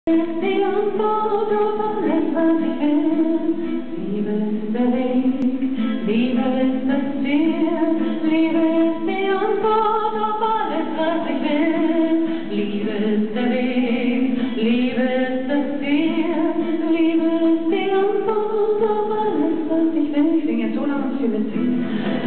Die Antwort auf alles, was ich will. Liebe ist der Weg, Liebe ist das Ziel. Liebe ist die Antwort auf alles, was ich will. Liebe ist der Weg, Liebe ist das Ziel. Liebe ist die Antwort auf alles, was ich will. Ich singe jetzt so lange, bis wir mitsingen.